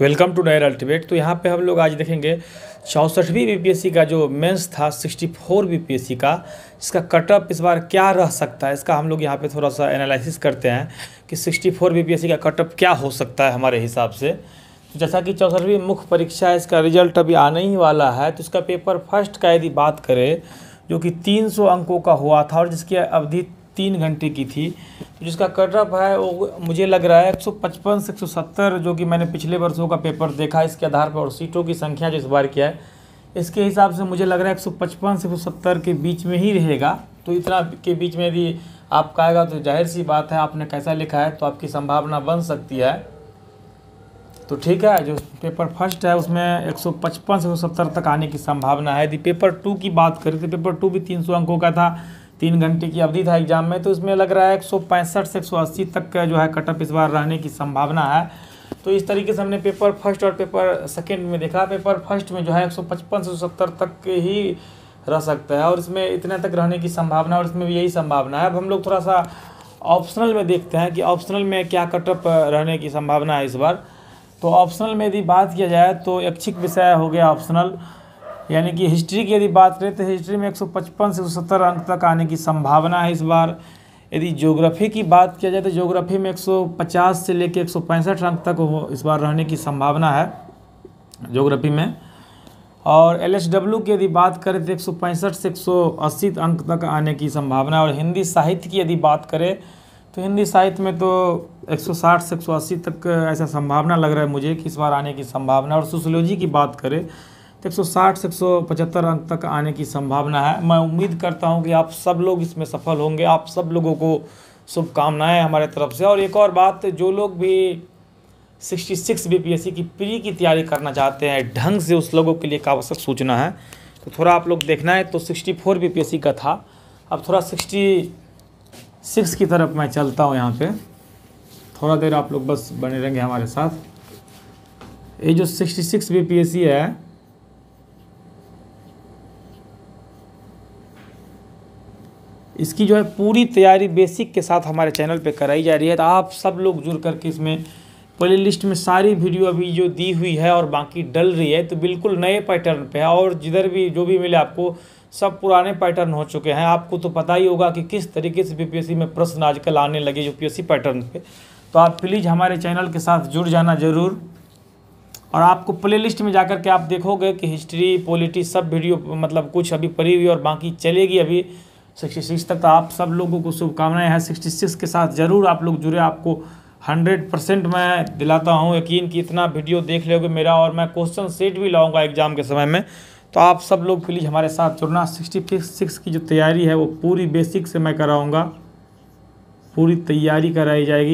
Welcome to Dyer ultimate. तो यहाँ पे हम लोग आज देखेंगे 64वीं बीपीएससी का जो मेंस था 64 बीपीएससी का, इसका कटअप इस बार क्या रह सकता है, इसका हम लोग यहाँ पे थोड़ा सा एनालिसिस करते हैं कि 64 बीपीएससी का कटअप क्या हो सकता है हमारे हिसाब से। तो जैसा कि 64वीं मुख्य परीक्षा है, इसका रिजल्ट अभी आने ही वाला है। तो इसका पेपर फर्स्ट का यदि बात करें जो कि 300 अंकों का हुआ था और जिसकी अवधि 3 घंटे की थी, तो जिसका कटअप है वो मुझे लग रहा है 155 से 170, जो कि मैंने पिछले वर्षों का पेपर देखा इसके आधार पर, और सीटों की संख्या जो इस बार क्या है इसके हिसाब से मुझे लग रहा है 155 से 170 के बीच में ही रहेगा। तो इतना के बीच में यदि आपका आएगा तो जाहिर सी बात है, आपने कैसा लिखा है तो आपकी संभावना बन सकती है। तो ठीक है, जो पेपर फर्स्ट है उसमें 155 से 170 तक आने की संभावना है। यदि पेपर 2 की बात करें तो पेपर 2 भी 300 अंकों का था, 3 घंटे की अवधि था एग्जाम में, तो इसमें लग रहा है 165 से 180 तक का जो है कटअप इस बार रहने की संभावना है। तो इस तरीके से हमने पेपर फर्स्ट और पेपर सेकंड में देखा। पेपर फर्स्ट में जो है 155 से 170 तक ही रह सकता है और इसमें इतने तक रहने की संभावना, और इसमें भी यही संभावना है। अब हम लोग थोड़ा सा ऑप्शनल में देखते हैं कि ऑप्शनल में क्या कटअप रहने की संभावना है इस बार। तो ऑप्शनल में यदि बात किया जाए तो ऐच्छिक विषय हो गया ऑप्शनल, यानी कि हिस्ट्री की यदि बात करें तो हिस्ट्री में 155 से 170 अंक तक आने की संभावना है इस बार। यदि ज्योग्राफी की बात किया जाए तो ज्योग्राफी में 150 से लेकर 165 अंक तक इस बार रहने की संभावना है ज्योग्राफी में। और एलएसडब्ल्यू की यदि बात करें तो 165 से 180 अंक तक आने की संभावना है। और हिंदी साहित्य की यदि बात करें तो हिंदी साहित्य में तो 160 से 180 तक ऐसा संभावना लग रहा है मुझे कि इस बार आने की संभावना। और सोशियोलॉजी की बात करें तो 160 से 175 अंक तक आने की संभावना है। मैं उम्मीद करता हूं कि आप सब लोग इसमें सफल होंगे। आप सब लोगों को शुभकामनाएं हमारे तरफ से। और एक और बात, जो लोग भी 66 बीपीएससी की प्री की तैयारी करना चाहते हैं ढंग से, उस लोगों के लिए एक आवश्यक सूचना है। तो थोड़ा आप लोग देखना है। तो 64 बीपीएससी का था, अब थोड़ा 66 की तरफ मैं चलता हूँ। यहाँ पे थोड़ा देर आप लोग बस बने रहेंगे हमारे साथ। ये जो 66 बीपीएससी है, इसकी जो है पूरी तैयारी बेसिक के साथ हमारे चैनल पे कराई जा रही है। तो आप सब लोग जुड़ करके इसमें प्ले लिस्ट में सारी वीडियो अभी जो दी हुई है और बाकी डल रही है, तो बिल्कुल नए पैटर्न पे है। और जिधर भी जो भी मिले आपको सब पुराने पैटर्न हो चुके हैं। आपको तो पता ही होगा कि किस तरीके से बीपीएससी में प्रश्न आजकल आने लगे यूपीएससी पैटर्न पे। तो आप प्लीज़ हमारे चैनल के साथ जुड़ जाना ज़रूर। और आपको प्ले लिस्ट में जाकर के आप देखोगे कि हिस्ट्री, पॉलिटी सब वीडियो मतलब कुछ अभी पड़ी हुई और बाकी चलेगी अभी 66 तक। तो आप सब लोगों को शुभकामनाएं हैं। 66 के साथ ज़रूर आप लोग जुड़े। आपको 100% मैं दिलाता हूं यकीन कि इतना वीडियो देख लोगे मेरा, और मैं क्वेश्चन सेट भी लाऊंगा एग्जाम के समय में। तो आप सब लोग प्लीज़ हमारे साथ जुड़ना। 66 की जो तैयारी है वो पूरी बेसिक से मैं कराऊँगा, पूरी तैयारी कराई जाएगी,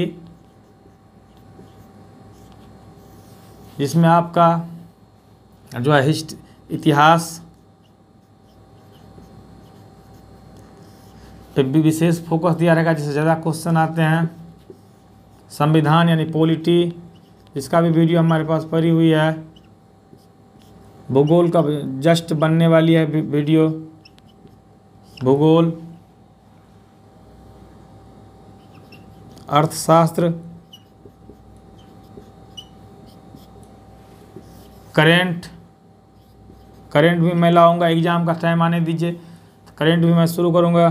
जिसमें आपका जो है इतिहास पे भी विशेष फोकस दिया रहेगा, जिससे ज़्यादा क्वेश्चन आते हैं। संविधान यानी पॉलिटी, इसका भी वीडियो हमारे पास पड़ी हुई है। भूगोल का जस्ट बनने वाली है वीडियो, भूगोल, अर्थशास्त्र, करेंट भी मैं लाऊंगा। एग्जाम का टाइम आने दीजिए, करेंट भी मैं शुरू करूंगा।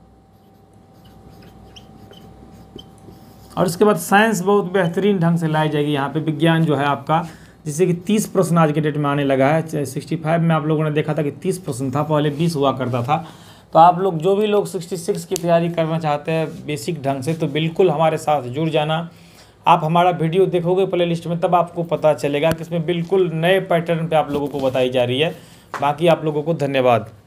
और इसके बाद साइंस बहुत बेहतरीन ढंग से लाई जाएगी यहाँ पे। विज्ञान जो है आपका, जिससे कि 30 प्रश्न आज के डेट में आने लगा है। 65 में आप लोगों ने देखा था कि 30 प्रश्न था, पहले 20 हुआ करता था। तो आप लोग जो भी लोग 66 की तैयारी करना चाहते हैं बेसिक ढंग से, तो बिल्कुल हमारे साथ जुड़ जाना। आप हमारा वीडियो देखोगे प्ले लिस्ट में, तब आपको पता चलेगा कि इसमें बिल्कुल नए पैटर्न पर आप लोगों को बताई जा रही है। बाकी आप लोगों को धन्यवाद।